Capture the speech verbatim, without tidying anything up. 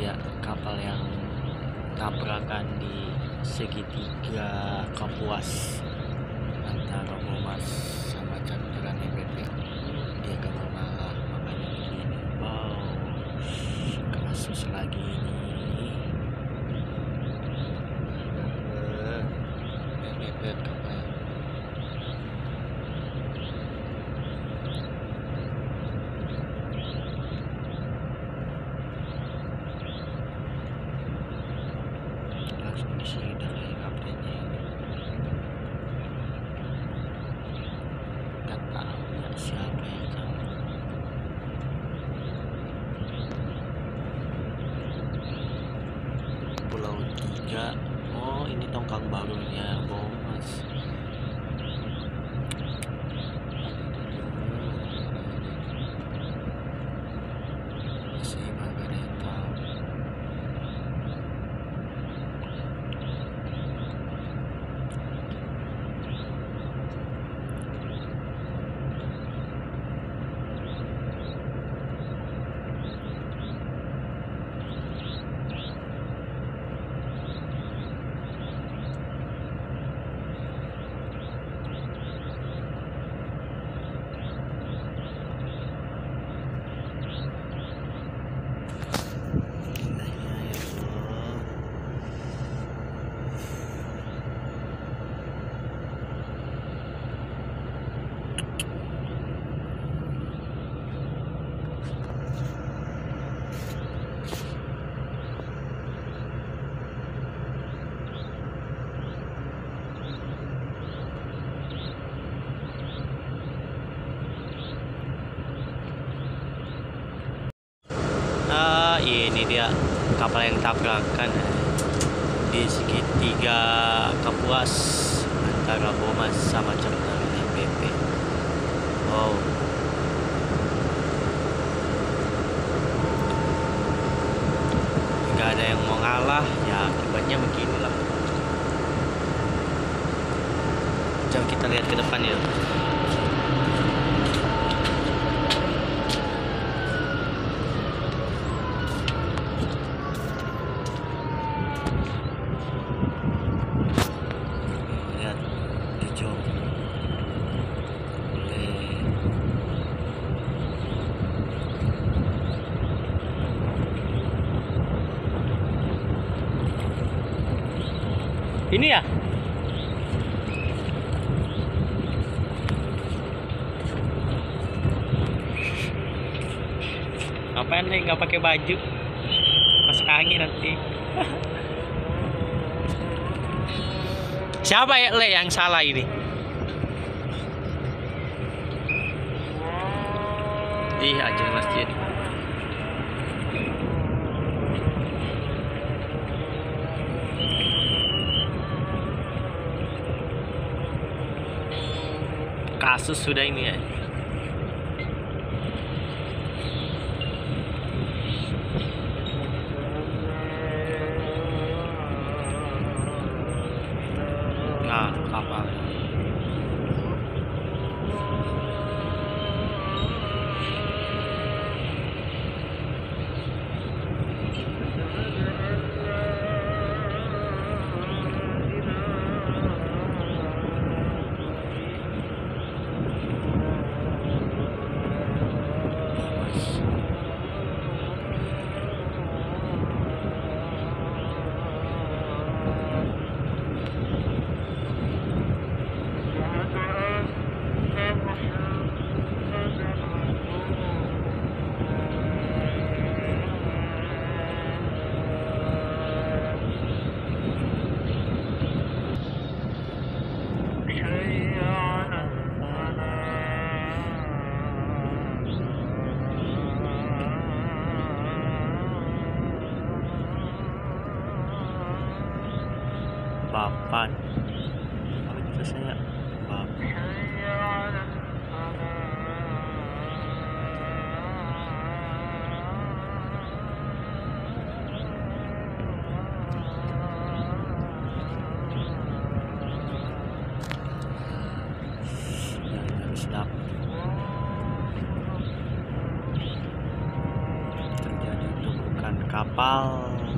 dia kapal yang tabrakan di segitiga Kapuas antara Bomas sama Canduran M P P. Dia gak mau ngalah, makanya begini. Wow, kasus lagi ini. M P P kapal. Langsung disidang lagi kaptennya ini. Gak tahu ya siapa yang tahu. Pulau tiga. Oh, ini tongkang barunya Bomas. Masih agak ada yang tahu. Ah, ini dia kapal yang tabrakan di segitiga Kapuas antara Bomas sama Canduran M P P. Wow. Nggak ada yang mau ngalah, ya akibatnya beginilah. Coba kita lihat ke depan yuk. Lihat hijau. Boleh. Ini ya? Ngapain nih nggak pakai baju? Masuk angin nanti. Siapa ya Le yang salah ini? Ih, Ajeng masjid. Kasus sudah ini ya. Nah, kapal. Papan. Apa itu saya? Papan. Sedap. Terjadi tumpukan kapal. kapal